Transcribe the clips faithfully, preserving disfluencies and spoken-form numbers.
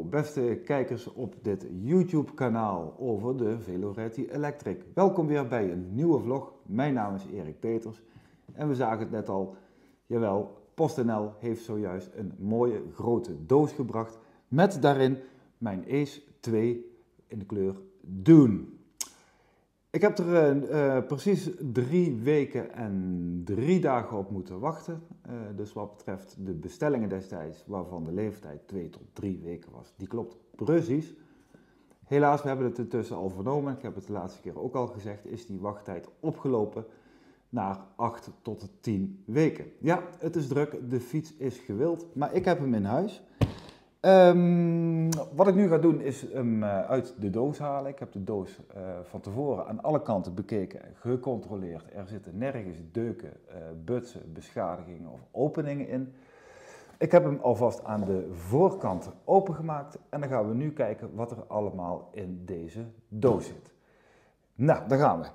beste kijkers op dit YouTube kanaal over de Veloretti Electric. Welkom weer bij een nieuwe vlog. Mijn naam is Erik Peters en we zagen het net al, jawel, PostNL heeft zojuist een mooie grote doos gebracht met daarin mijn Ace twee in de kleur Dune. Ik heb er uh, precies drie weken en drie dagen op moeten wachten. Uh, dus wat betreft de bestellingen destijds, waarvan de leeftijd twee tot drie weken was, die klopt precies. Helaas, we hebben het intussen al vernomen, ik heb het de laatste keer ook al gezegd, is die wachttijd opgelopen naar acht tot tien weken. Ja, het is druk, de fiets is gewild, maar ik heb hem in huis. Um, wat ik nu ga doen is hem uh, uit de doos halen. Ik heb de doos uh, van tevoren aan alle kanten bekeken en gecontroleerd. Er zitten nergens deuken, uh, butsen, beschadigingen of openingen in. Ik heb hem alvast aan de voorkant opengemaakt en dan gaan we nu kijken wat er allemaal in deze doos zit. Nou, daar gaan we.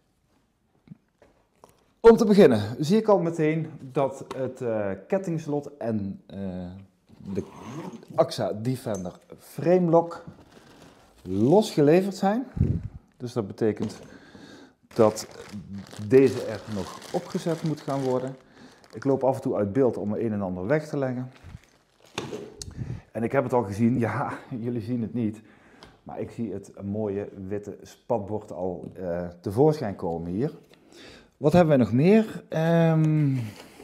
Om te beginnen zie ik al meteen dat het uh, kettingslot en uh, de A X A Defender frame lock los geleverd zijn. Dus dat betekent dat deze er nog opgezet moet gaan worden. Ik loop af en toe uit beeld om er een en ander weg te leggen. En ik heb het al gezien, ja, jullie zien het niet. Maar ik zie het mooie witte spatbord al uh, tevoorschijn komen hier. Wat hebben we nog meer? Um,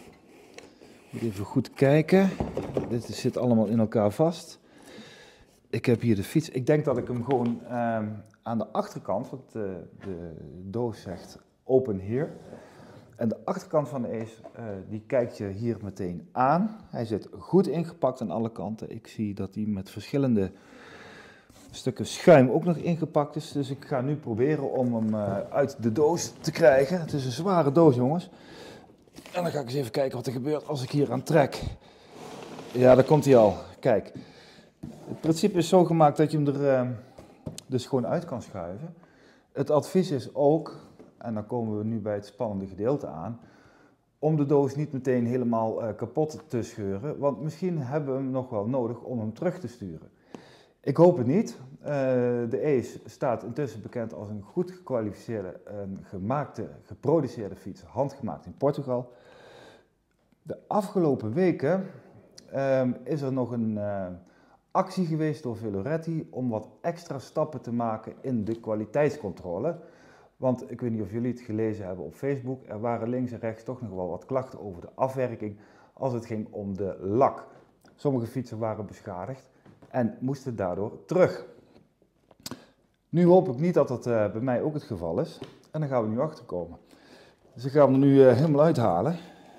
Even goed kijken. Dit zit allemaal in elkaar vast. Ik heb hier de fiets. Ik denk dat ik hem gewoon uh, aan de achterkant, want de, de doos zegt open here. En de achterkant van de Ace, uh, die kijkt je hier meteen aan. Hij zit goed ingepakt aan alle kanten. Ik zie dat hij met verschillende stukken schuim ook nog ingepakt is. Dus ik ga nu proberen om hem uh, uit de doos te krijgen. Het is een zware doos, jongens. En dan ga ik eens even kijken wat er gebeurt als ik hier aan trek. Ja, daar komt hij al. Kijk, het principe is zo gemaakt dat je hem er uh, dus gewoon uit kan schuiven. Het advies is ook, en dan komen we nu bij het spannende gedeelte aan, om de doos niet meteen helemaal uh, kapot te scheuren, want misschien hebben we hem nog wel nodig om hem terug te sturen. Ik hoop het niet. Uh, de Ace staat intussen bekend als een goed gekwalificeerde, een gemaakte, geproduceerde fiets, handgemaakt in Portugal. De afgelopen weken um, is er nog een uh, actie geweest door Veloretti om wat extra stappen te maken in de kwaliteitscontrole. Want ik weet niet of jullie het gelezen hebben op Facebook, er waren links en rechts toch nog wel wat klachten over de afwerking als het ging om de lak. Sommige fietsen waren beschadigd en moesten daardoor terug. Nu hoop ik niet dat dat uh, bij mij ook het geval is. En dan gaan we nu achterkomen. Dus ik ga hem er nu uh, helemaal uithalen.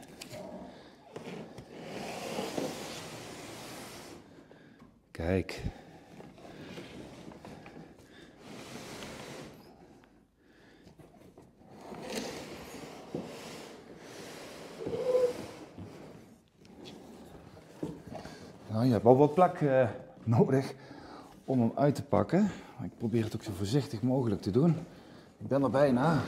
Kijk. Nou, je hebt wel wat plak uh, nodig om hem uit te pakken. Ik probeer het ook zo voorzichtig mogelijk te doen. Ik ben er bijna.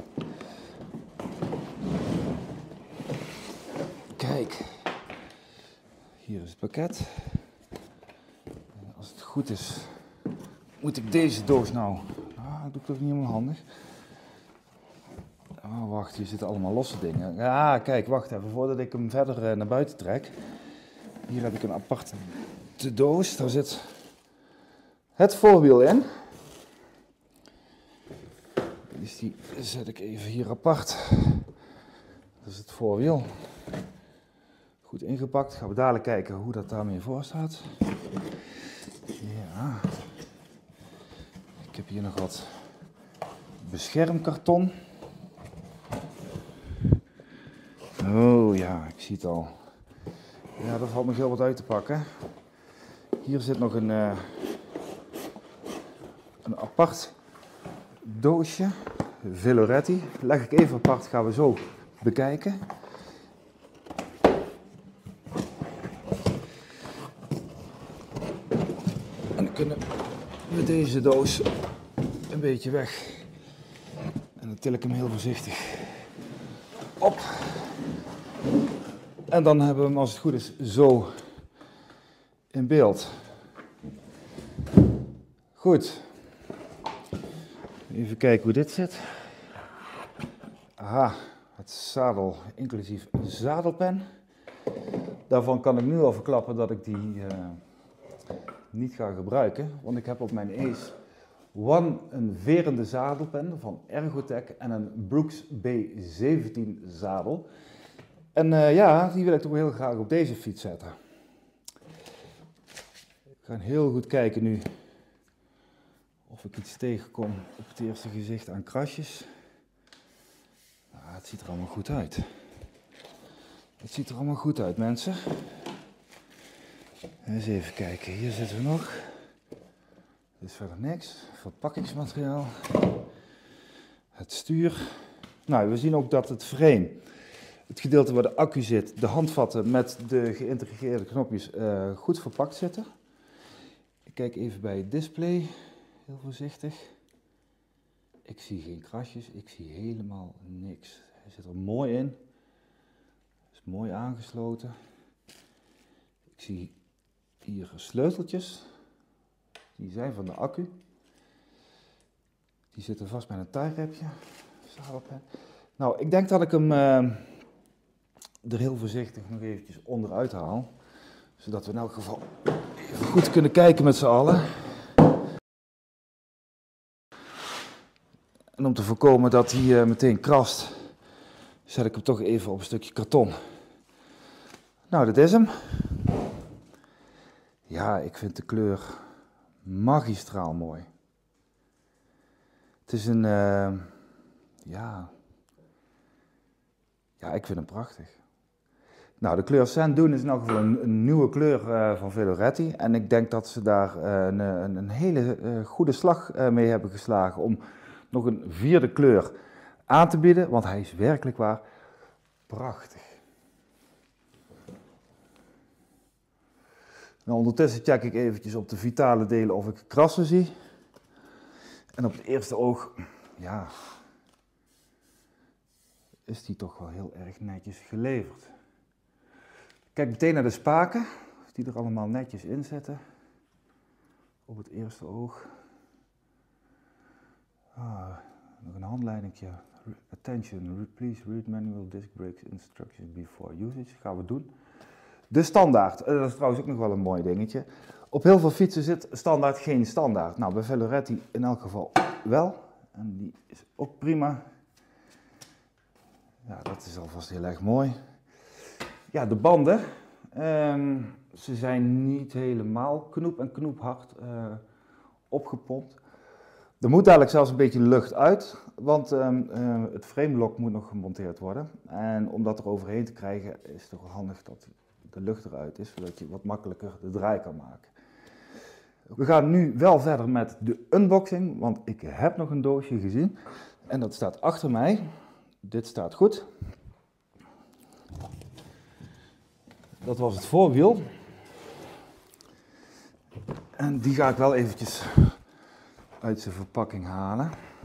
Kijk, hier is het pakket. Als het goed is, moet ik deze doos nou... Ah, dat doe ik toch niet helemaal handig. Oh, wacht, hier zitten allemaal losse dingen. Ja, kijk, wacht even, voordat ik hem verder naar buiten trek. Hier heb ik een aparte doos, daar zit het voorwiel in. Dus die zet ik even hier apart. Dat is het voorwiel. Goed ingepakt. Gaan we dadelijk kijken hoe dat daarmee voor staat. Ja. Ik heb hier nog wat beschermkarton. Oh ja, ik zie het al. Ja, daar valt nog heel wat uit te pakken. Hier zit nog een, uh, een apart doosje. Veloretti. Leg ik even apart, gaan we zo bekijken. En dan kunnen we deze doos een beetje weg. En dan til ik hem heel voorzichtig op. En dan hebben we hem, als het goed is, zo in beeld. Goed. Even kijken hoe dit zit. Aha, het zadel inclusief zadelpen. Daarvan kan ik nu al verklappen dat ik die uh, niet ga gebruiken. Want ik heb op mijn Ace One een verende zadelpen van Ergotech en een Brooks B zeventien zadel. En uh, ja, die wil ik toch heel graag op deze fiets zetten. Ik ga heel goed kijken nu of ik iets tegenkom op het eerste gezicht aan krasjes. Nou, het ziet er allemaal goed uit. Het ziet er allemaal goed uit, mensen. Eens even kijken, hier zitten we nog. Dit is verder niks. Verpakkingsmateriaal. Het stuur. Nou, we zien ook dat het frame, het gedeelte waar de accu zit, de handvatten met de geïntegreerde knopjes uh, goed verpakt zitten. Ik kijk even bij het display, heel voorzichtig. Ik zie geen krasjes, ik zie helemaal niks. Hij zit er mooi in. Is mooi aangesloten. Ik zie hier sleuteltjes. Die zijn van de accu. Die zitten vast bij een tie-rapje. Nou, ik denk dat ik hem uh, er heel voorzichtig nog eventjes onderuit haal. Zodat we in elk geval even goed kunnen kijken met z'n allen. En om te voorkomen dat hij uh, meteen krast, zet ik hem toch even op een stukje karton. Nou, dit is hem. Ja, ik vind de kleur magistraal mooi. Het is een, uh, ja, ja, ik vind hem prachtig. Nou, de kleur Sand Dune is in elk geval een, een nieuwe kleur uh, van Valoretti. En ik denk dat ze daar uh, een, een, een hele uh, goede slag uh, mee hebben geslagen om nog een vierde kleur aan te bieden. Want hij is werkelijk waar prachtig. Nou, ondertussen check ik eventjes op de vitale delen of ik krassen zie. En op het eerste oog, ja, is die toch wel heel erg netjes geleverd. Kijk meteen naar de spaken, die er allemaal netjes in zitten. Op het eerste oog. Ah, nog een handleidingje. Attention, please read manual disc brakes instructions before usage. Gaan we doen. De standaard, dat is trouwens ook nog wel een mooi dingetje. Op heel veel fietsen zit standaard geen standaard. Nou, bij Valoretti in elk geval wel. En die is ook prima. Ja, dat is alvast heel erg mooi. Ja, de banden. Um, ze zijn niet helemaal knoep en knoephard uh, opgepompt. Er moet eigenlijk zelfs een beetje lucht uit, want um, uh, het framelock moet nog gemonteerd worden. En om dat er overheen te krijgen is het toch wel handig dat de lucht eruit is, zodat je wat makkelijker de draai kan maken. We gaan nu wel verder met de unboxing, want ik heb nog een doosje gezien. En dat staat achter mij. Dit staat goed. Dat was het voorwiel. En die ga ik wel eventjes uit zijn verpakking halen.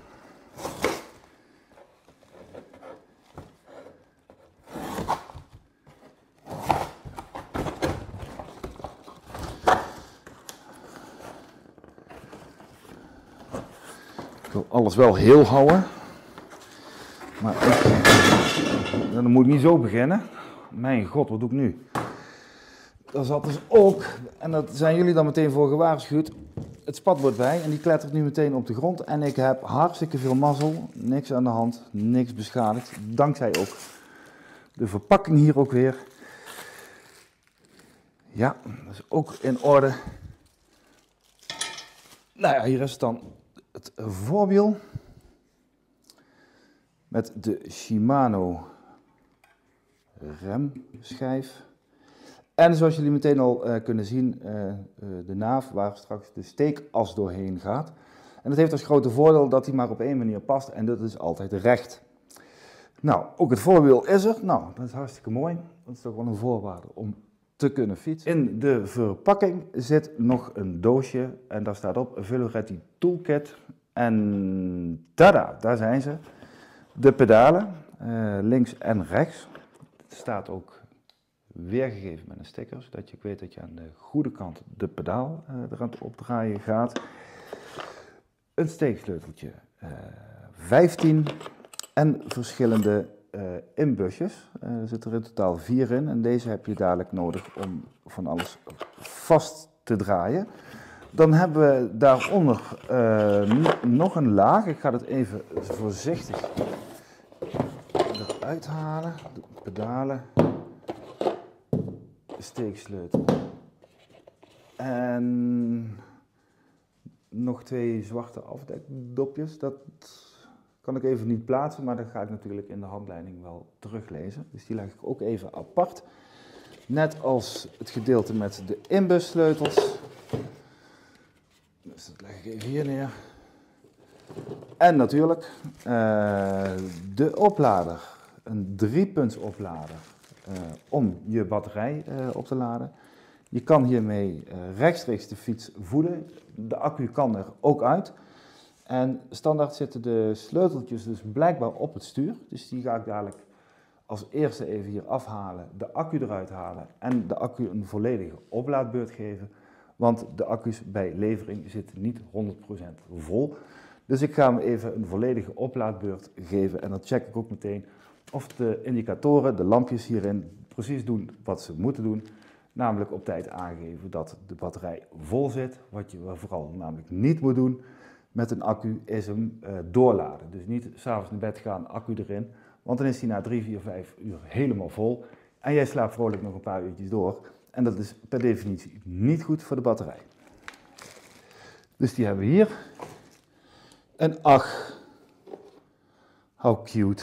Ik wil alles wel heel houden. Maar ik, dan moet ik niet zo beginnen. Mijn god, wat doe ik nu? Daar zat dus ook, en daar zijn jullie dan meteen voor gewaarschuwd, het spatbord bij. En die klettert nu meteen op de grond. En ik heb hartstikke veel mazzel. Niks aan de hand, niks beschadigd. Dankzij ook de verpakking hier ook weer. Ja, dat is ook in orde. Nou ja, hier is dan het voorwiel. Met de Shimano remschijf. En zoals jullie meteen al uh, kunnen zien, uh, uh, de naaf waar straks de steekas doorheen gaat. En dat heeft als grote voordeel dat hij maar op één manier past en dat is altijd recht. Nou, ook het voorwiel is er. Nou, dat is hartstikke mooi. Dat is toch wel een voorwaarde om te kunnen fietsen. In de verpakking zit nog een doosje en daar staat op Valoretti Toolkit. En tada, daar zijn ze. De pedalen, uh, links en rechts. Het staat ook weergegeven met een sticker, zodat je weet dat je aan de goede kant de pedaal uh, eraan opdraaien gaat. Een steeksleuteltje, uh, vijftien en verschillende uh, inbusjes. Uh, er zitten er in totaal vier in en deze heb je dadelijk nodig om van alles vast te draaien. Dan hebben we daaronder uh, nog een laag. Ik ga het even voorzichtig eruit halen. De pedalen, de steeksleutel en nog twee zwarte afdekdopjes. Dat kan ik even niet plaatsen, maar dat ga ik natuurlijk in de handleiding wel teruglezen. Dus die leg ik ook even apart. Net als het gedeelte met de inbussleutels. Dus dat leg ik even hier neer. En natuurlijk uh, de oplader. Een driepunts oplader uh, om je batterij uh, op te laden. Je kan hiermee uh, rechtstreeks de fiets voeden. De accu kan er ook uit. En standaard zitten de sleuteltjes dus blijkbaar op het stuur. Dus die ga ik dadelijk als eerste even hier afhalen, de accu eruit halen en de accu een volledige oplaadbeurt geven. Want de accu's bij levering zitten niet honderd procent vol. Dus ik ga hem even een volledige oplaadbeurt geven en dan check ik ook meteen of de indicatoren, de lampjes hierin, precies doen wat ze moeten doen. Namelijk op tijd aangeven dat de batterij vol zit. Wat je vooral namelijk niet moet doen met een accu is hem uh, doorladen. Dus niet 's avonds naar bed gaan, accu erin. Want dan is hij na drie, vier, vijf uur helemaal vol. En jij slaapt vrolijk nog een paar uurtjes door. En dat is per definitie niet goed voor de batterij. Dus die hebben we hier. En ach, how cute.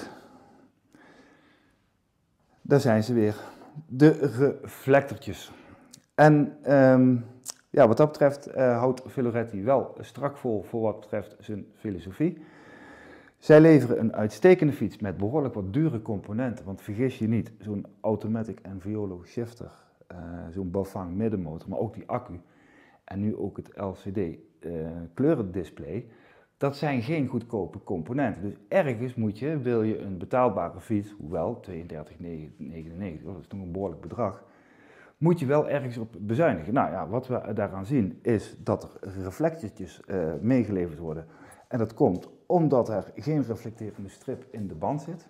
Daar zijn ze weer. De reflectortjes. En um, ja, wat dat betreft uh, houdt Veloretti wel strak vol voor wat betreft zijn filosofie. Zij leveren een uitstekende fiets met behoorlijk wat dure componenten. Want vergis je niet, zo'n Automatic Enviolo shifter, uh, zo'n Bafang middenmotor, maar ook die accu en nu ook het L C D uh, kleurendisplay, dat zijn geen goedkope componenten. Dus ergens moet je, wil je een betaalbare fiets, hoewel tweeëndertig negenennegentig, dat is toch een behoorlijk bedrag, moet je wel ergens op bezuinigen. Nou ja, wat we daaraan zien is dat er reflectortjes uh, meegeleverd worden. En dat komt omdat er geen reflecterende strip in de band zit.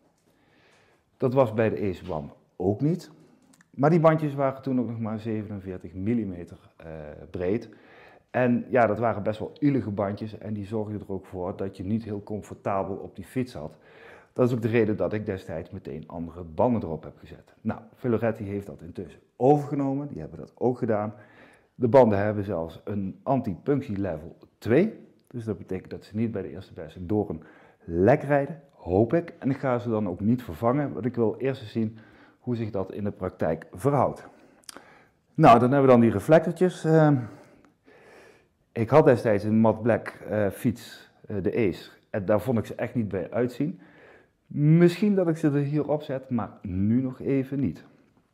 Dat was bij de Ace One ook niet. Maar die bandjes waren toen ook nog maar zevenenveertig millimeter uh, breed. En ja, dat waren best wel uilige bandjes en die zorgden er ook voor dat je niet heel comfortabel op die fiets zat. Dat is ook de reden dat ik destijds meteen andere banden erop heb gezet. Nou, Veloretti heeft dat intussen overgenomen, die hebben dat ook gedaan. De banden hebben zelfs een anti-punctie level twee. Dus dat betekent dat ze niet bij de eerste beste door een lek rijden, hoop ik. En ik ga ze dan ook niet vervangen, want ik wil eerst eens zien hoe zich dat in de praktijk verhoudt. Nou, dan hebben we dan die reflectortjes. Uh, ik had destijds een matte black uh, fiets, uh, de Ace, en daar vond ik ze echt niet bij uitzien. Misschien dat ik ze er hier op zet, maar nu nog even niet.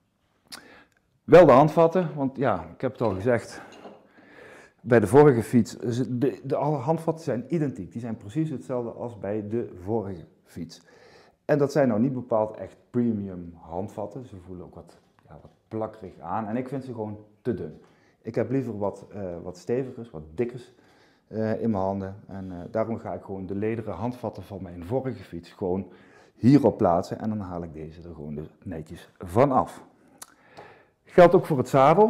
Wel de handvatten, want ja, ik heb het al gezegd, bij de vorige fiets, de, de alle handvatten zijn identiek. Die zijn precies hetzelfde als bij de vorige fiets. En dat zijn nou niet bepaald echt premium handvatten. Ze voelen ook wat, ja, wat plakkerig aan en ik vind ze gewoon te dun. Ik heb liever wat, uh, wat stevigers, wat dikkers uh, in mijn handen. En uh, daarom ga ik gewoon de lederen handvatten van mijn vorige fiets gewoon hierop plaatsen. En dan haal ik deze er gewoon dus netjes van af. Geldt ook voor het zadel.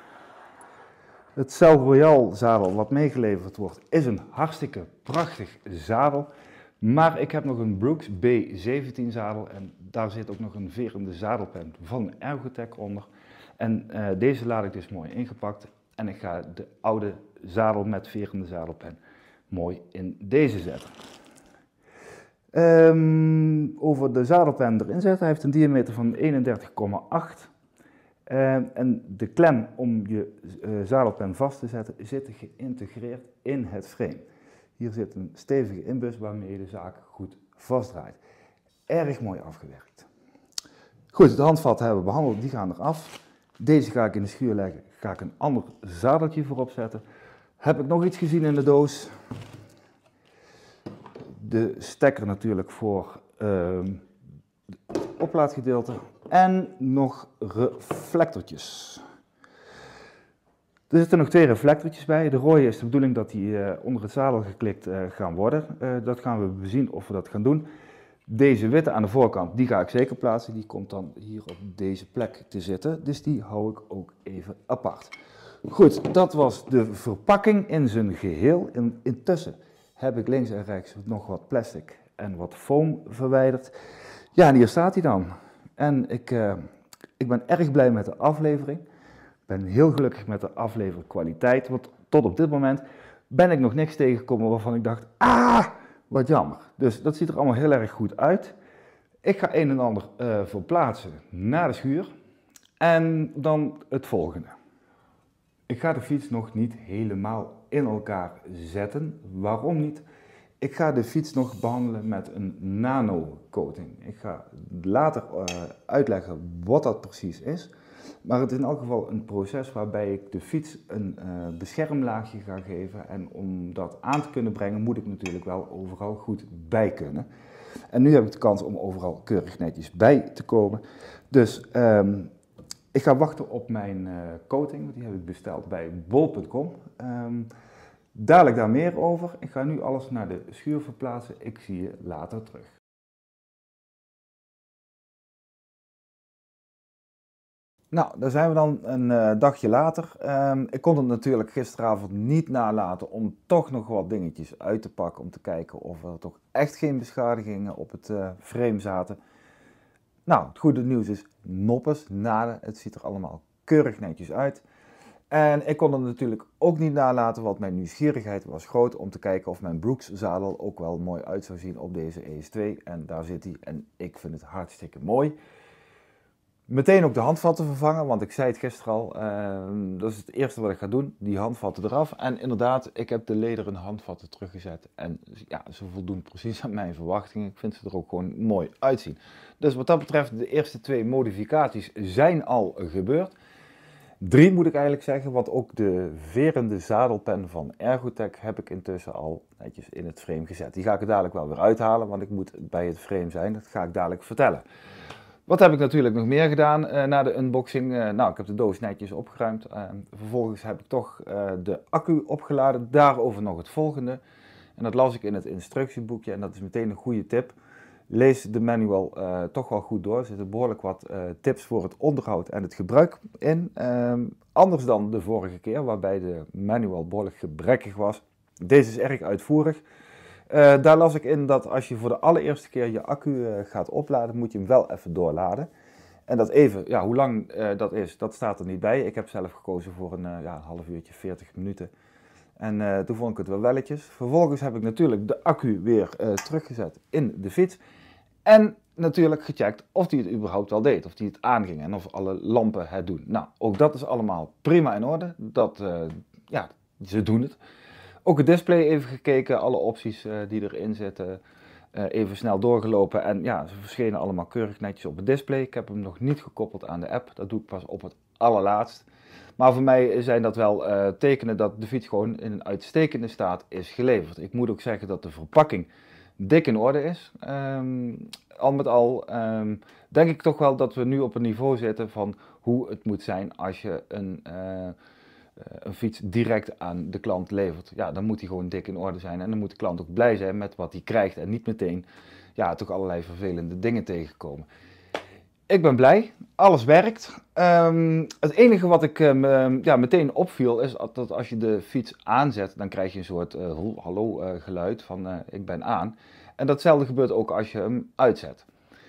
Het Cel Royal zadel wat meegeleverd wordt is een hartstikke prachtig zadel. Maar ik heb nog een Brooks B zeventien zadel en daar zit ook nog een verende zadelpen van Ergotech onder. En uh, deze laat ik dus mooi ingepakt en ik ga de oude zadel met verende zadelpen mooi in deze zetten. Um, over de zadelpen erin zetten, hij heeft een diameter van eenendertig komma acht. Uh, en de klem om je uh, zadelpen vast te zetten zit geïntegreerd in het frame. Hier zit een stevige inbus waarmee je de zaak goed vastdraait. Erg mooi afgewerkt. Goed, de handvatten hebben we behandeld, die gaan eraf. Deze ga ik in de schuur leggen, ga ik een ander zadeltje voorop zetten. Heb ik nog iets gezien in de doos? De stekker natuurlijk voor uh, het oplaadgedeelte. En nog reflectortjes. Er zitten nog twee reflectortjes bij. De rode is de bedoeling dat die uh, onder het zadel geklikt uh, gaan worden. Uh, dat gaan we bezien of we dat gaan doen. Deze witte aan de voorkant, die ga ik zeker plaatsen. Die komt dan hier op deze plek te zitten. Dus die hou ik ook even apart. Goed, dat was de verpakking in zijn geheel. In, intussen heb ik links en rechts nog wat plastic en wat foam verwijderd. Ja, en hier staat hij dan. En ik, uh, ik ben erg blij met de aflevering. Ik ben heel gelukkig met de afleverkwaliteit. Want tot op dit moment ben ik nog niks tegengekomen waarvan ik dacht, ah, wat jammer. Dus dat ziet er allemaal heel erg goed uit. Ik ga een en ander uh, verplaatsen naar de schuur. En dan het volgende. Ik ga de fiets nog niet helemaal in elkaar zetten. Waarom niet? Ik ga de fiets nog behandelen met een nano-coating. Ik ga later uh, uitleggen wat dat precies is. Maar het is in elk geval een proces waarbij ik de fiets een uh, beschermlaagje ga geven. En om dat aan te kunnen brengen moet ik natuurlijk wel overal goed bij kunnen. En nu heb ik de kans om overal keurig netjes bij te komen. Dus um, ik ga wachten op mijn uh, coating, want die heb ik besteld bij bol punt com. Um, dadelijk daar meer over. Ik ga nu alles naar de schuur verplaatsen. Ik zie je later terug. Nou, daar zijn we dan een uh, dagje later. Um, ik kon het natuurlijk gisteravond niet nalaten om toch nog wat dingetjes uit te pakken. Om te kijken of er toch echt geen beschadigingen op het uh, frame zaten. Nou, het goede nieuws is noppes, naden. Het ziet er allemaal keurig netjes uit. En ik kon het natuurlijk ook niet nalaten, want mijn nieuwsgierigheid was groot om te kijken of mijn Brooks zadel ook wel mooi uit zou zien op deze E S twee. En daar zit hij en ik vind het hartstikke mooi. Meteen ook de handvatten vervangen, want ik zei het gisteren al, uh, dat is het eerste wat ik ga doen, die handvatten eraf. En inderdaad, ik heb de lederen handvatten teruggezet en ja, ze voldoen precies aan mijn verwachtingen. Ik vind ze er ook gewoon mooi uitzien. Dus wat dat betreft, de eerste twee modificaties zijn al gebeurd. Drie moet ik eigenlijk zeggen, want ook de verende zadelpen van Ergotech heb ik intussen al netjes in het frame gezet. Die ga ik er dadelijk wel weer uithalen, want ik moet bij het frame zijn, dat ga ik dadelijk vertellen. Wat heb ik natuurlijk nog meer gedaan uh, na de unboxing? Uh, nou, ik heb de doos netjes opgeruimd. Uh, vervolgens heb ik toch uh, de accu opgeladen. Daarover nog het volgende. En dat las ik in het instructieboekje en dat is meteen een goede tip. Lees de manual uh, toch wel goed door. Er zitten behoorlijk wat uh, tips voor het onderhoud en het gebruik in. Uh, anders dan de vorige keer, waarbij de manual behoorlijk gebrekkig was. Deze is erg uitvoerig. Uh, daar las ik in dat als je voor de allereerste keer je accu uh, gaat opladen, moet je hem wel even doorladen. En dat even, ja, hoe lang uh, dat is, dat staat er niet bij. Ik heb zelf gekozen voor een uh, ja, half uurtje, veertig minuten. En uh, toen vond ik het wel welletjes. Vervolgens heb ik natuurlijk de accu weer uh, teruggezet in de fiets. En natuurlijk gecheckt of die het überhaupt wel deed, of die het aanging en of alle lampen het doen. Nou, ook dat is allemaal prima in orde. Dat, uh, ja, ze doen het. Ook het display even gekeken, alle opties uh, die erin zitten, uh, even snel doorgelopen en ja, ze verschenen allemaal keurig netjes op het display. Ik heb hem nog niet gekoppeld aan de app, dat doe ik pas op het allerlaatst. Maar voor mij zijn dat wel uh, tekenen dat de fiets gewoon in een uitstekende staat is geleverd. Ik moet ook zeggen dat de verpakking dik in orde is. Um, al met al um, denk ik toch wel dat we nu op een niveau zitten van hoe het moet zijn als je een... Uh, een fiets direct aan de klant levert. Ja, dan moet hij gewoon dik in orde zijn en dan moet de klant ook blij zijn met wat hij krijgt en niet meteen ja, toch allerlei vervelende dingen tegenkomen. Ik ben blij, alles werkt. Um, het enige wat ik um, ja, meteen opviel is dat als je de fiets aanzet, dan krijg je een soort uh, hallo uh, geluid van uh, ik ben aan. En datzelfde gebeurt ook als je hem uitzet.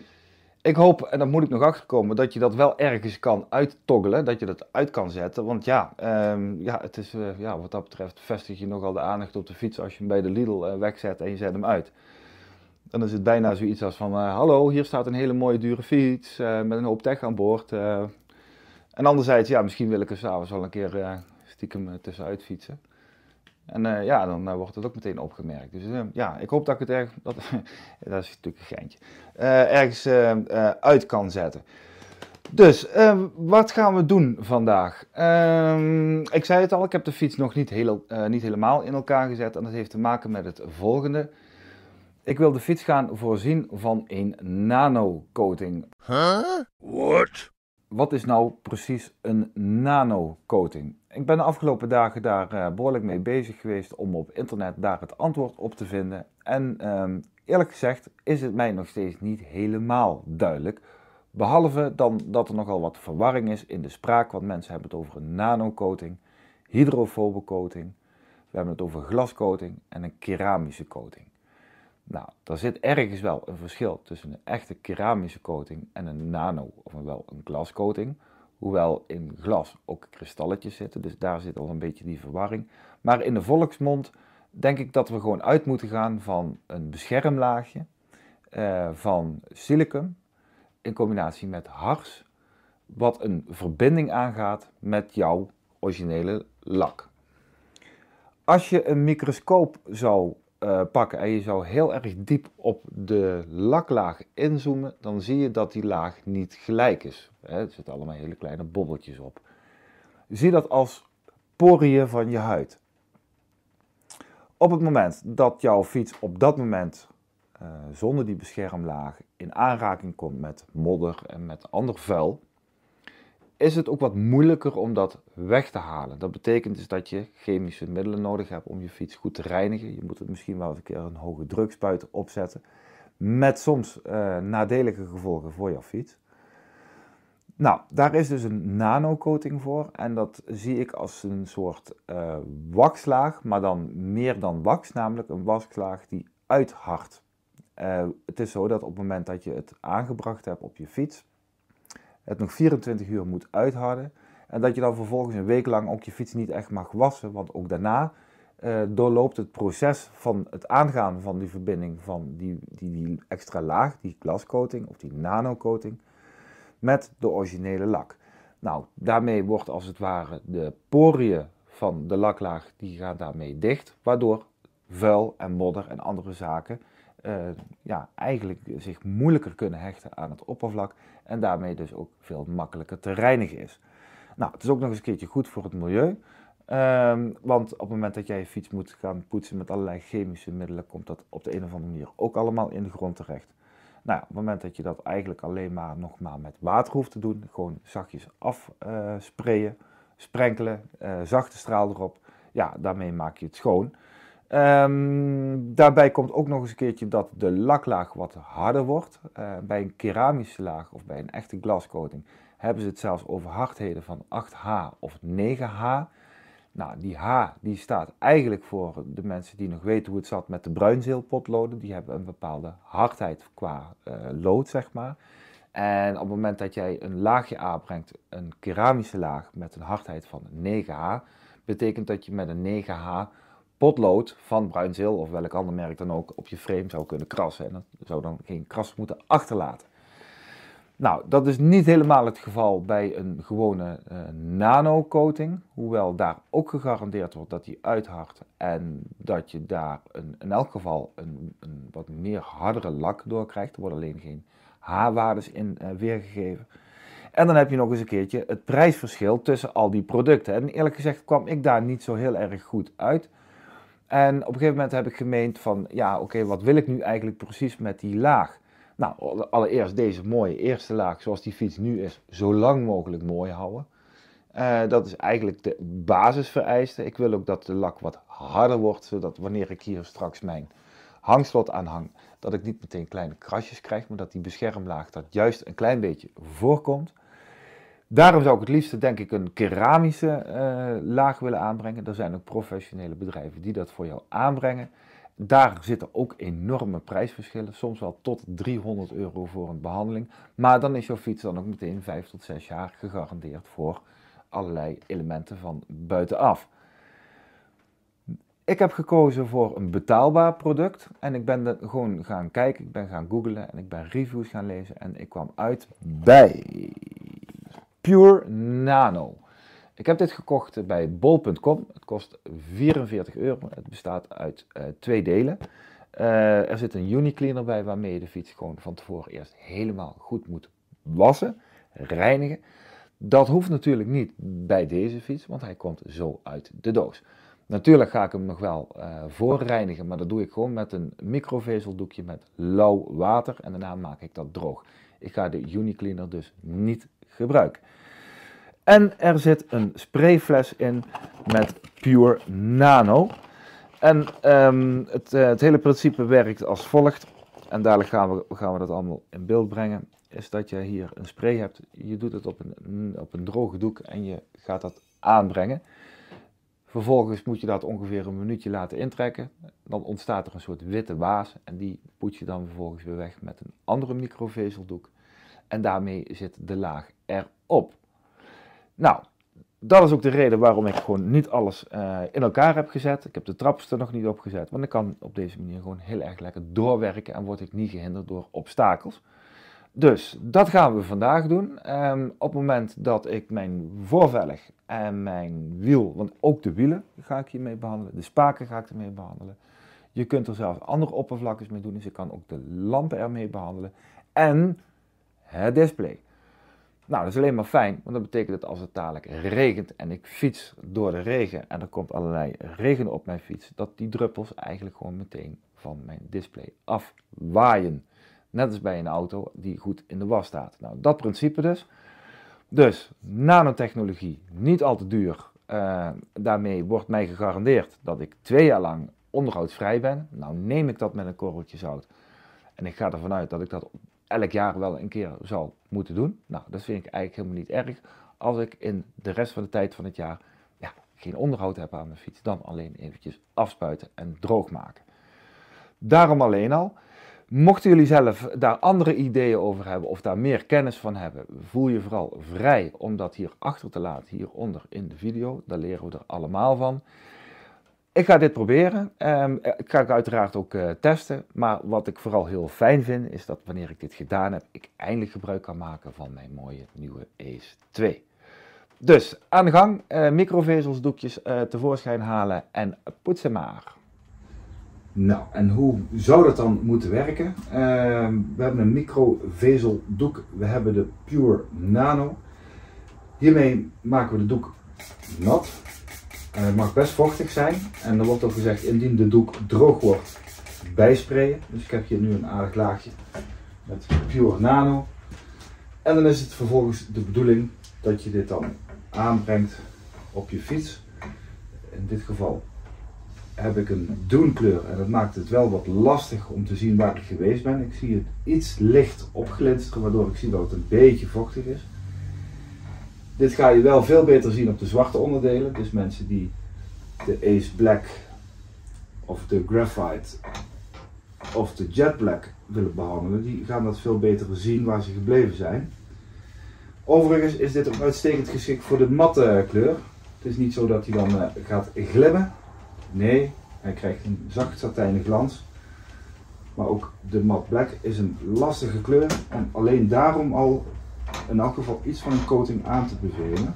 Ik hoop, en daar moet ik nog achterkomen, dat je dat wel ergens kan uittoggelen, dat je dat uit kan zetten. Want ja, um, ja, het is, uh, ja, wat dat betreft vestig je nogal de aandacht op de fiets als je hem bij de Lidl uh, wegzet en je zet hem uit. Dan is het bijna zoiets als van, uh, hallo, hier staat een hele mooie dure fiets uh, met een hoop tech aan boord. Uh, en anderzijds, ja, misschien wil ik er s'avonds wel een keer uh, stiekem uh, tussenuit fietsen. En uh, ja, dan uh, wordt het ook meteen opgemerkt. Dus uh, ja, ik hoop dat ik het erg, dat, dat is natuurlijk een geintje, uh, ergens uh, uh, uit kan zetten. Dus, uh, wat gaan we doen vandaag? Uh, ik zei het al, ik heb de fiets nog niet, heel, uh, niet helemaal in elkaar gezet en dat heeft te maken met het volgende. Ik wil de fiets gaan voorzien van een nano-coating. Huh? What? wat is nou precies een nano-coating? Ik ben de afgelopen dagen daar uh, behoorlijk mee bezig geweest om op internet daar het antwoord op te vinden. En um, eerlijk gezegd is het mij nog steeds niet helemaal duidelijk. Behalve dan dat er nogal wat verwarring is in de spraak, want mensen hebben het over een nano-coating, hydrofobe coating, we hebben het over glascoating en een keramische coating. Nou, er zit ergens wel een verschil tussen een echte keramische coating en een nano, of wel een glascoating. Hoewel in glas ook kristalletjes zitten, dus daar zit al een beetje die verwarring. Maar in de volksmond denk ik dat we gewoon uit moeten gaan van een beschermlaagje uh, van silicum in combinatie met hars, wat een verbinding aangaat met jouw originele lak. Als je een microscoop zou uh, pakken en je zou heel erg diep op de laklaag inzoomen, dan zie je dat die laag niet gelijk is. Hè, er zitten allemaal hele kleine bobbeltjes op. Zie dat als poriën van je huid. Op het moment dat jouw fiets op dat moment uh, zonder die beschermlaag in aanraking komt met modder en met ander vuil, is het ook wat moeilijker om dat weg te halen. Dat betekent dus dat je chemische middelen nodig hebt om je fiets goed te reinigen. Je moet het misschien wel eens een keer een hoge drukspuit opzetten, met soms uh, nadelige gevolgen voor jouw fiets. Nou, daar is dus een nano-coating voor en dat zie ik als een soort uh, wakslaag, maar dan meer dan wax, namelijk een wakslaag die uithardt. Uh, het is zo dat op het moment dat je het aangebracht hebt op je fiets, het nog vierentwintig uur moet uitharden en dat je dan vervolgens een week lang ook je fiets niet echt mag wassen, want ook daarna uh, doorloopt het proces van het aangaan van die verbinding van die, die, die extra laag, die glascoating of die nano-coating, met de originele lak. Nou, daarmee wordt als het ware de poriën van de laklaag, die gaan daarmee dicht, waardoor vuil en modder en andere zaken uh, ja, eigenlijk zich moeilijker kunnen hechten aan het oppervlak en daarmee dus ook veel makkelijker te reinigen is. Nou, het is ook nog eens een keertje goed voor het milieu, um, want op het moment dat jij je fiets moet gaan poetsen met allerlei chemische middelen, komt dat op de een of andere manier ook allemaal in de grond terecht. Nou, op het moment dat je dat eigenlijk alleen maar nog maar met water hoeft te doen, gewoon zachtjes afsprayen, uh, sprenkelen, uh, zachte straal erop, ja, daarmee maak je het schoon. Um, daarbij komt ook nog eens een keertje dat de laklaag wat harder wordt. Uh, bij een keramische laag of bij een echte glascoating hebben ze het zelfs over hardheden van acht H of negen H. Nou, die H die staat eigenlijk voor de mensen die nog weten hoe het zat met de bruinzeelpotloden. Die hebben een bepaalde hardheid qua uh, lood, zeg maar. En op het moment dat jij een laagje aanbrengt, een keramische laag met een hardheid van negen H, betekent dat je met een negen H potlood van bruinzeel of welk ander merk dan ook op je frame zou kunnen krassen. En dat zou dan geen kras moeten achterlaten. Nou, dat is niet helemaal het geval bij een gewone uh, nano-coating, hoewel daar ook gegarandeerd wordt dat die uithardt en dat je daar een, in elk geval een, een wat meer hardere lak door krijgt. Er worden alleen geen H-waardes in uh, weergegeven. En dan heb je nog eens een keertje het prijsverschil tussen al die producten. En eerlijk gezegd kwam ik daar niet zo heel erg goed uit. En op een gegeven moment heb ik gemeend van, ja oké, okay, wat wil ik nu eigenlijk precies met die laag? Nou, allereerst deze mooie eerste laag, zoals die fiets nu is, zo lang mogelijk mooi houden. Uh, dat is eigenlijk de basisvereiste. Ik wil ook dat de lak wat harder wordt, zodat wanneer ik hier straks mijn hangslot aanhang, dat ik niet meteen kleine krasjes krijg, maar dat die beschermlaag dat juist een klein beetje voorkomt. Daarom zou ik het liefst, denk ik, een keramische uh, laag willen aanbrengen. Er zijn ook professionele bedrijven die dat voor jou aanbrengen. Daar zitten ook enorme prijsverschillen, soms wel tot driehonderd euro voor een behandeling. Maar dan is jouw fiets dan ook meteen vijf tot zes jaar gegarandeerd voor allerlei elementen van buitenaf. Ik heb gekozen voor een betaalbaar product en ik ben er gewoon gaan kijken, ik ben gaan googlen en ik ben reviews gaan lezen en ik kwam uit bij Pure Nano. Ik heb dit gekocht bij bol punt com. Het kost vierenveertig euro. Het bestaat uit uh, twee delen. Uh, er zit een Unicleaner bij waarmee je de fiets gewoon van tevoren eerst helemaal goed moet wassen, reinigen. Dat hoeft natuurlijk niet bij deze fiets, want hij komt zo uit de doos. Natuurlijk ga ik hem nog wel uh, voorreinigen, maar dat doe ik gewoon met een microvezeldoekje met lauw water en daarna maak ik dat droog. Ik ga de Unicleaner dus niet gebruiken. En er zit een sprayfles in met Pure Nano. En um, het, uh, het hele principe werkt als volgt. En dadelijk gaan we, gaan we dat allemaal in beeld brengen. Is dat je hier een spray hebt. Je doet het op een, op een droge doek en je gaat dat aanbrengen. Vervolgens moet je dat ongeveer een minuutje laten intrekken. Dan ontstaat er een soort witte waas. En die poets je dan vervolgens weer weg met een andere microvezeldoek. En daarmee zit de laag erop. Nou, dat is ook de reden waarom ik gewoon niet alles uh, in elkaar heb gezet. Ik heb de trapster nog niet opgezet. Want ik kan op deze manier gewoon heel erg lekker doorwerken. En word ik niet gehinderd door obstakels. Dus dat gaan we vandaag doen. Um, op het moment dat ik mijn voorvelg en mijn wiel, want ook de wielen ga ik hiermee behandelen. De spaken ga ik ermee behandelen. Je kunt er zelfs andere oppervlaktes mee doen. Dus je kan ook de lampen ermee behandelen. En het display. Nou, dat is alleen maar fijn, want dat betekent dat als het dadelijk regent en ik fiets door de regen en er komt allerlei regen op mijn fiets, dat die druppels eigenlijk gewoon meteen van mijn display afwaaien. Net als bij een auto die goed in de was staat. Nou, dat principe dus. Dus, nanotechnologie, niet al te duur. Uh, daarmee wordt mij gegarandeerd dat ik twee jaar lang onderhoudsvrij ben. Nou neem ik dat met een korreltje zout. En ik ga ervan uit dat ik dat elk jaar wel een keer zal moeten doen. Nou, dat vind ik eigenlijk helemaal niet erg. Als ik in de rest van de tijd van het jaar ja, geen onderhoud heb aan mijn fiets, dan alleen eventjes afspuiten en droog maken. Daarom alleen al. Mochten jullie zelf daar andere ideeën over hebben of daar meer kennis van hebben, voel je vooral vrij om dat hier achter te laten, hieronder in de video. Daar leren we er allemaal van. Ik ga dit proberen. Um, ik ga het uiteraard ook uh, testen. Maar wat ik vooral heel fijn vind, is dat wanneer ik dit gedaan heb, ik eindelijk gebruik kan maken van mijn mooie nieuwe Ace twee. Dus aan de gang, uh, microvezelsdoekjes uh, tevoorschijn halen en poetsen maar. Nou, en hoe zou dat dan moeten werken? Uh, we hebben een microvezeldoek, we hebben de Pure Nano. Hiermee maken we de doek nat. Uh, het mag best vochtig zijn en er wordt ook gezegd indien de doek droog wordt bijsprayen. Dus ik heb hier nu een aardig laagje met Pure Nano. En dan is het vervolgens de bedoeling dat je dit dan aanbrengt op je fiets. In dit geval heb ik een doenkleur en dat maakt het wel wat lastig om te zien waar ik geweest ben. Ik zie het iets licht opglinsteren waardoor ik zie dat het een beetje vochtig is. Dit ga je wel veel beter zien op de zwarte onderdelen. Dus mensen die de Ace Black of de Graphite of de Jet Black willen behandelen, die gaan dat veel beter zien waar ze gebleven zijn. Overigens is dit ook uitstekend geschikt voor de matte kleur. Het is niet zo dat hij dan uh, gaat glimmen. Nee, hij krijgt een zacht satijnen glans. Maar ook de matte black is een lastige kleur en alleen daarom al in elk geval iets van een coating aan te bevelen.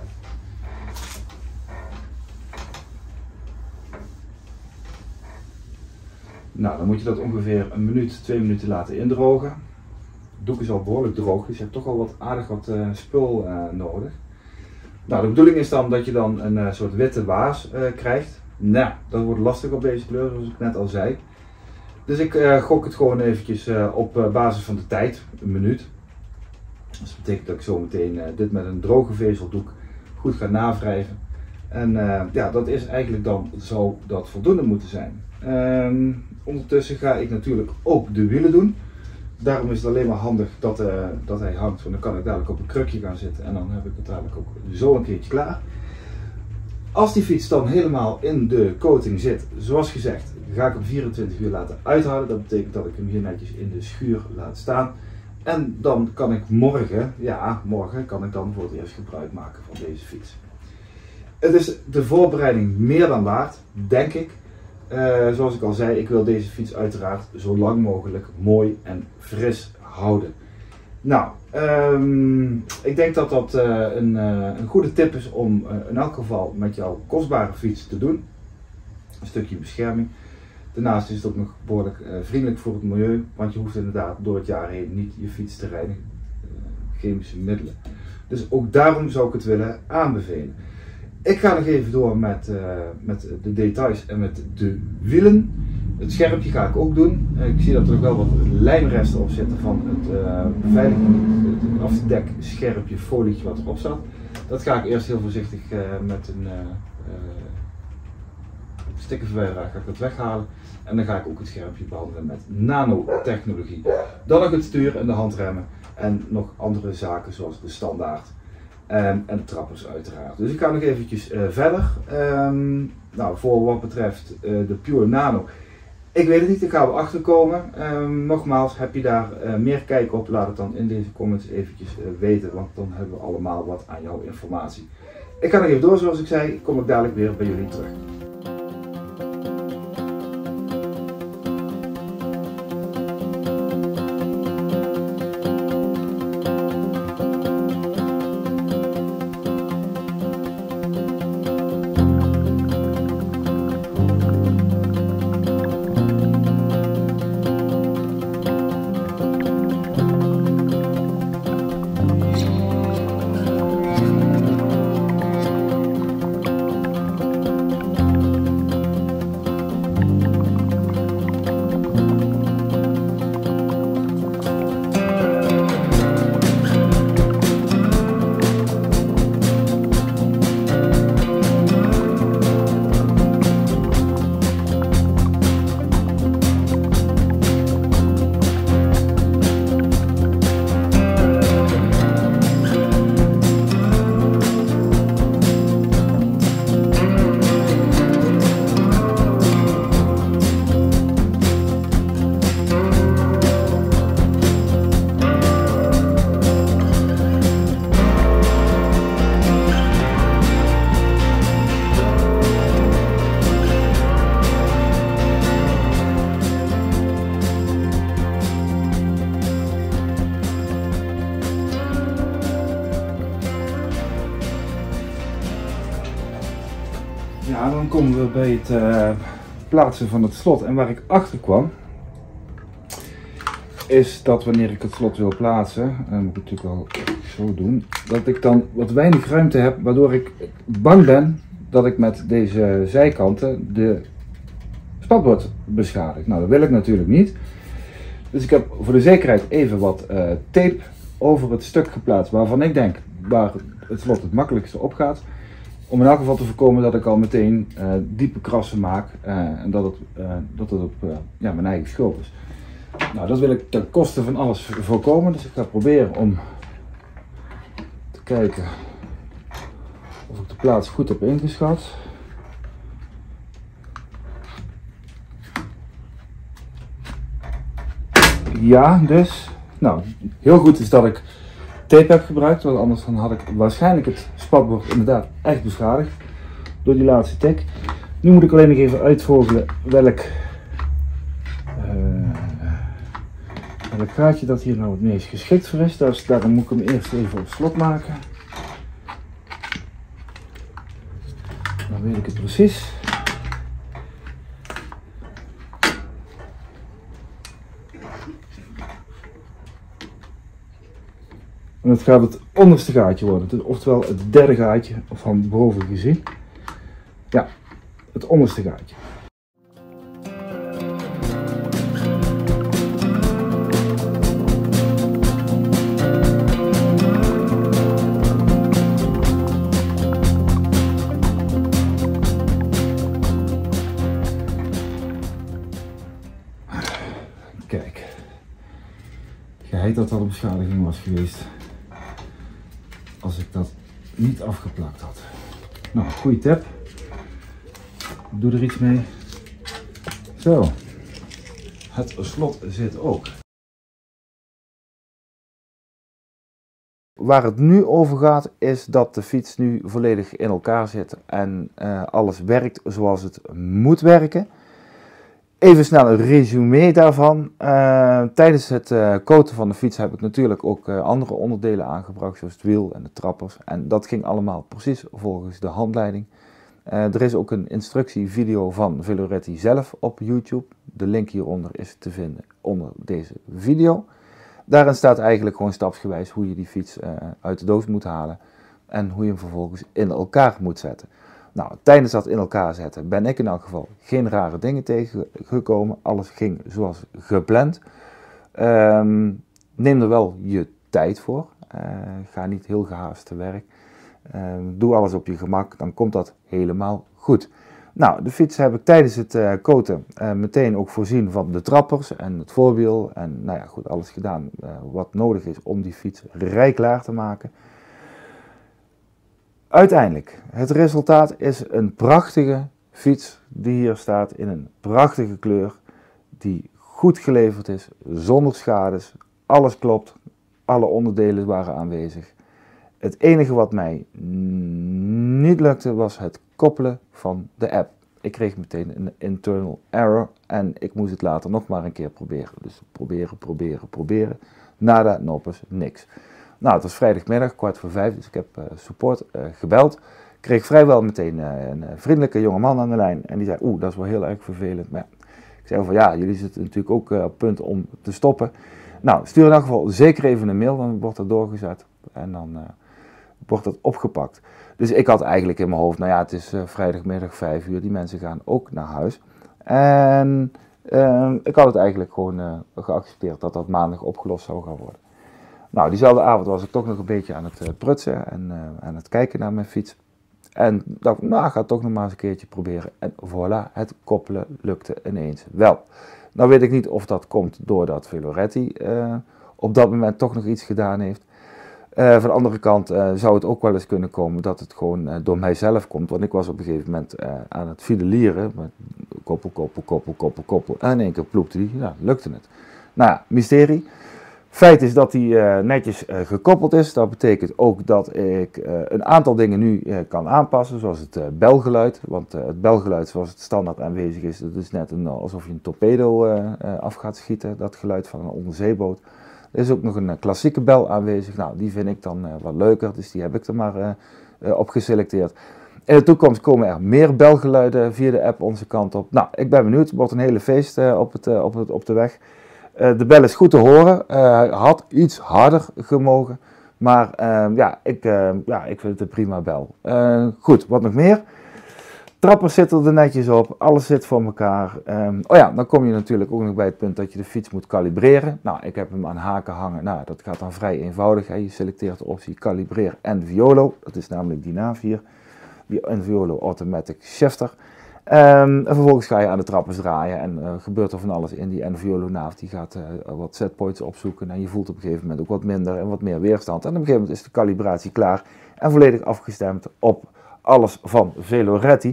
Nou, dan moet je dat ongeveer een minuut, twee minuten laten indrogen. Het doek is al behoorlijk droog, dus je hebt toch al wat aardig wat uh, spul uh, nodig. Nou, de bedoeling is dan dat je dan een uh, soort witte waas uh, krijgt. Nou, dat wordt lastig op deze kleur, zoals ik net al zei. Dus ik uh, gok het gewoon eventjes uh, op uh, basis van de tijd, een minuut. Dus dat betekent dat ik zo meteen uh, dit met een droge vezeldoek goed ga navrijven. En uh, ja, dat is eigenlijk dan, zou dat voldoende moeten zijn. Um, ondertussen ga ik natuurlijk ook de wielen doen. Daarom is het alleen maar handig dat, uh, dat hij hangt, want dan kan ik dadelijk op een krukje gaan zitten en dan heb ik het dadelijk ook zo een keertje klaar. Als die fiets dan helemaal in de coating zit, zoals gezegd, ga ik hem vierentwintig uur laten uithouden. Dat betekent dat ik hem hier netjes in de schuur laat staan. En dan kan ik morgen, ja morgen, kan ik dan voor het eerst gebruik maken van deze fiets. Het is de voorbereiding meer dan waard, denk ik. Uh, zoals ik al zei, ik wil deze fiets uiteraard zo lang mogelijk mooi en fris houden. Nou, um, ik denk dat dat uh, een, uh, een goede tip is om uh, in elk geval met jouw kostbare fiets te doen. Een stukje bescherming. Daarnaast is het ook nog behoorlijk uh, vriendelijk voor het milieu, want je hoeft inderdaad door het jaar heen niet je fiets te reinigen. Uh, chemische middelen. Dus ook daarom zou ik het willen aanbevelen. Ik ga nog even door met, uh, met de details en met de wielen. Het schermpje ga ik ook doen. Uh, ik zie dat er nog wel wat lijmresten op zitten van het uh, beveiliging, het afterdek schermpje folietje wat erop zat. Dat ga ik eerst heel voorzichtig uh, met een uh, uh, stikkerverwijderaar ga ik dat weghalen. En dan ga ik ook het schermpje behandelen met nanotechnologie. Dan nog het stuur en de handremmen en nog andere zaken zoals de standaard en, en de trappers uiteraard. Dus ik ga nog eventjes uh, verder. Um, nou, voor wat betreft uh, de Pure Nano. Ik weet het niet, daar gaan we achter komen. Um, nogmaals, heb je daar uh, meer kijk op, laat het dan in deze comments eventjes uh, weten, want dan hebben we allemaal wat aan jouw informatie. Ik ga nog even door zoals ik zei, kom ik dadelijk weer bij jullie terug. Ja, dan komen we bij het uh, plaatsen van het slot. En waar ik achter kwam, is dat wanneer ik het slot wil plaatsen, en dat moet ik natuurlijk wel zo doen, dat ik dan wat weinig ruimte heb, waardoor ik bang ben dat ik met deze zijkanten de spatbord beschadig. Nou, dat wil ik natuurlijk niet. Dus ik heb voor de zekerheid even wat uh, tape over het stuk geplaatst waarvan ik denk waar het slot het makkelijkste op gaat. Om in elk geval te voorkomen dat ik al meteen uh, diepe krassen maak uh, en dat het, uh, dat het op uh, ja, mijn eigen schuld is. Nou, dat wil ik ten koste van alles voorkomen, dus ik ga proberen om te kijken of ik de plaats goed heb ingeschat. Ja, dus, nou, heel goed is dat ik tape heb gebruikt, want anders dan had ik waarschijnlijk het spatbord inderdaad echt beschadigd door die laatste tik. Nu moet ik alleen nog even uitvogelen welk, uh, welk gaatje dat hier nou het meest geschikt voor is. Dus daarom moet ik hem eerst even op slot maken. Dan weet ik het precies. En het gaat het onderste gaatje worden, oftewel het derde gaatje van boven gezien. Ja, het onderste gaatje. Kijk, geheid dat dat een beschadiging was geweest als ik dat niet afgeplakt had. Nou, goede tip. Doe er iets mee. Zo. Het slot zit ook. Waar het nu over gaat is dat de fiets nu volledig in elkaar zit en uh, alles werkt zoals het moet werken. Even snel een resume daarvan. Uh, tijdens het uh, coaten van de fiets heb ik natuurlijk ook uh, andere onderdelen aangebracht, zoals het wiel en de trappers. En dat ging allemaal precies volgens de handleiding. Uh, er is ook een instructievideo van Valoretti zelf op YouTube. De link hieronder is te vinden onder deze video. Daarin staat eigenlijk gewoon stapsgewijs hoe je die fiets uh, uit de doos moet halen en hoe je hem vervolgens in elkaar moet zetten. Nou, tijdens dat in elkaar zetten ben ik in elk geval geen rare dingen tegengekomen. Alles ging zoals gepland. Um, neem er wel je tijd voor. Uh, ga niet heel gehaast te werk. Uh, doe alles op je gemak, dan komt dat helemaal goed. Nou, de fiets heb ik tijdens het uh, coaten uh, meteen ook voorzien van de trappers en het voorwiel. En nou ja, goed, alles gedaan uh, wat nodig is om die fiets rijklaar te maken. Uiteindelijk, het resultaat is een prachtige fiets die hier staat in een prachtige kleur. Die goed geleverd is, zonder schades. Alles klopt, alle onderdelen waren aanwezig. Het enige wat mij niet lukte was het koppelen van de app. Ik kreeg meteen een internal error en ik moest het later nog maar een keer proberen. Dus proberen, proberen, proberen. Nada, noppes, niks. Nou, het was vrijdagmiddag, kwart voor vijf, dus ik heb uh, support uh, gebeld. Ik kreeg vrijwel meteen uh, een vriendelijke jonge man aan de lijn en die zei, oeh, dat is wel heel erg vervelend. Maar ja, ik zei van ja, jullie zitten natuurlijk ook uh, op punt om te stoppen. Nou, stuur in elk geval zeker even een mail, dan wordt dat doorgezet en dan uh, wordt dat opgepakt. Dus ik had eigenlijk in mijn hoofd, nou ja, het is uh, vrijdagmiddag vijf uur, die mensen gaan ook naar huis. En uh, ik had het eigenlijk gewoon uh, geaccepteerd dat dat maandag opgelost zou gaan worden. Nou, diezelfde avond was ik toch nog een beetje aan het uh, prutsen en uh, aan het kijken naar mijn fiets. En dacht, nou, ik ga het toch nog maar eens een keertje proberen. En voilà, het koppelen lukte ineens wel. Nou weet ik niet of dat komt doordat Veloretti uh, op dat moment toch nog iets gedaan heeft. Uh, van de andere kant uh, zou het ook wel eens kunnen komen dat het gewoon uh, door mijzelf komt. Want ik was op een gegeven moment uh, aan het fidelieren. Met koppel, koppel, koppel, koppel, koppel. En in één keer ploepte die. Ja, lukte het. Nou ja, mysterie. Feit is dat die uh, netjes uh, gekoppeld is. Dat betekent ook dat ik uh, een aantal dingen nu uh, kan aanpassen. Zoals het uh, belgeluid. Want uh, het belgeluid zoals het standaard aanwezig is. Dat is net een, alsof je een torpedo uh, uh, af gaat schieten. Dat geluid van een onderzeeboot. Er is ook nog een klassieke bel aanwezig. Nou, die vind ik dan uh, wat leuker, dus die heb ik er maar uh, uh, op geselecteerd. In de toekomst komen er meer belgeluiden via de app onze kant op. Nou, ik ben benieuwd. Het wordt een hele feest uh, op, het, uh, op, het, op de weg. Uh, de bel is goed te horen. Hij uh, had iets harder gemogen. Maar uh, ja, ik, uh, ja, ik vind het een prima bel. Uh, goed, wat nog meer? Trappers zitten er netjes op, alles zit voor elkaar. Um, oh ja, dan kom je natuurlijk ook nog bij het punt dat je de fiets moet kalibreren. Nou, ik heb hem aan haken hangen. Nou, dat gaat dan vrij eenvoudig. Hè. Je selecteert de optie kalibreer Enviolo. Dat is namelijk die naaf hier. Die Enviolo Automatic Shifter. Um, en vervolgens ga je aan de trappers draaien en uh, gebeurt er van alles in die Enviolo naaf. Die gaat uh, wat setpoints opzoeken en je voelt op een gegeven moment ook wat minder en wat meer weerstand. En op een gegeven moment is de kalibratie klaar en volledig afgestemd op alles van Veloretti.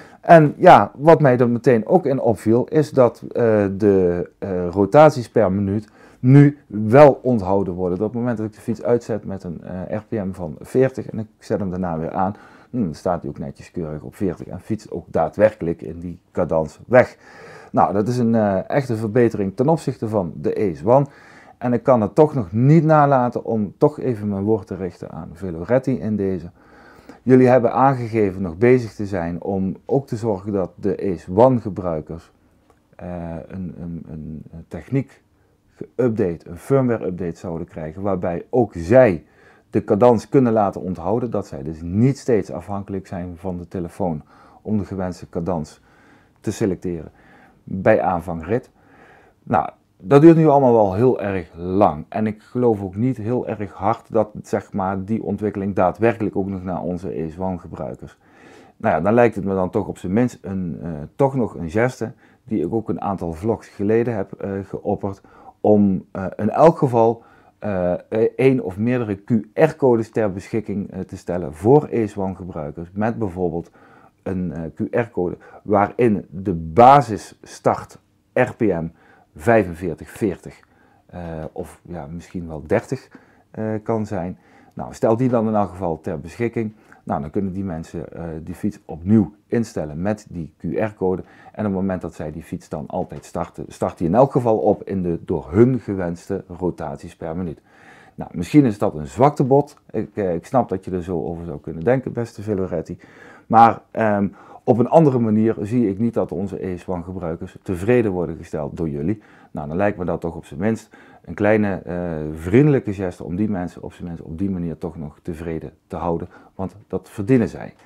En ja, wat mij er meteen ook in opviel, is dat uh, de uh, rotaties per minuut nu wel onthouden worden. Dat op het moment dat ik de fiets uitzet met een uh, R P M van veertig en ik zet hem daarna weer aan, hmm, dan staat hij ook netjes keurig op veertig en fietst ook daadwerkelijk in die cadans weg. Nou, dat is een uh, echte verbetering ten opzichte van de Ace One. En ik kan het toch nog niet nalaten om toch even mijn woord te richten aan Veloretti in deze. Jullie hebben aangegeven nog bezig te zijn om ook te zorgen dat de Ace One gebruikers uh, een, een, een techniek update, een firmware update zouden krijgen, waarbij ook zij de cadans kunnen laten onthouden, dat zij dus niet steeds afhankelijk zijn van de telefoon om de gewenste cadans te selecteren bij aanvang rit. Nou, dat duurt nu allemaal wel heel erg lang en ik geloof ook niet heel erg hard dat zeg maar, die ontwikkeling daadwerkelijk ook nog naar onze Ace One gebruikers. Nou ja, dan lijkt het me dan toch op zijn minst een, uh, toch nog een geste die ik ook een aantal vlogs geleden heb uh, geopperd om uh, in elk geval uh, één of meerdere Q R-codes ter beschikking uh, te stellen voor Ace One gebruikers met bijvoorbeeld een uh, Q R-code waarin de basis start R P M vijfenveertig veertig uh, of ja, misschien wel dertig uh, kan zijn. Nou, stel die dan in elk geval ter beschikking. Nou, dan kunnen die mensen uh, die fiets opnieuw instellen met die Q R-code. En op het moment dat zij die fiets dan altijd starten, start die in elk geval op in de door hun gewenste rotaties per minuut. Nou, misschien is dat een zwaktebod. Ik, uh, ik snap dat je er zo over zou kunnen denken, beste Veloretti. Maar um, op een andere manier zie ik niet dat onze Ace One gebruikers tevreden worden gesteld door jullie. Nou, dan lijkt me dat toch op zijn minst een kleine uh, vriendelijke geste om die mensen op zijn minst op die manier toch nog tevreden te houden. Want dat verdienen zij.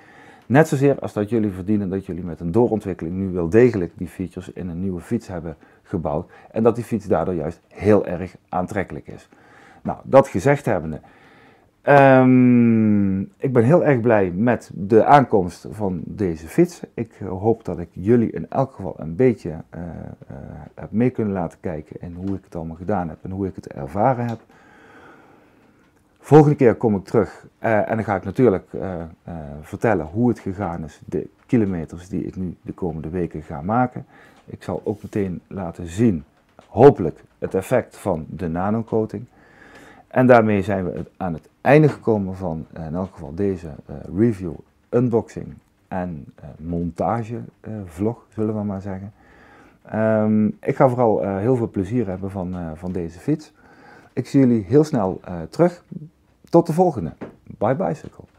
Net zozeer als dat jullie verdienen dat jullie met een doorontwikkeling nu wel degelijk die features in een nieuwe fiets hebben gebouwd. En dat die fiets daardoor juist heel erg aantrekkelijk is. Nou, dat gezegd hebbende. Um, ik ben heel erg blij met de aankomst van deze fiets. Ik hoop dat ik jullie in elk geval een beetje uh, uh, heb mee kunnen laten kijken in hoe ik het allemaal gedaan heb en hoe ik het ervaren heb. Volgende keer kom ik terug uh, en dan ga ik natuurlijk uh, uh, vertellen hoe het gegaan is, de kilometers die ik nu de komende weken ga maken. Ik zal ook meteen laten zien, hopelijk, het effect van de nanocoating. En daarmee zijn we aan het einde gekomen van uh, in elk geval deze uh, review, unboxing en uh, montage uh, vlog, zullen we maar zeggen. Um, ik ga vooral uh, heel veel plezier hebben van, uh, van deze fiets. Ik zie jullie heel snel uh, terug. Tot de volgende. Bye bicycle.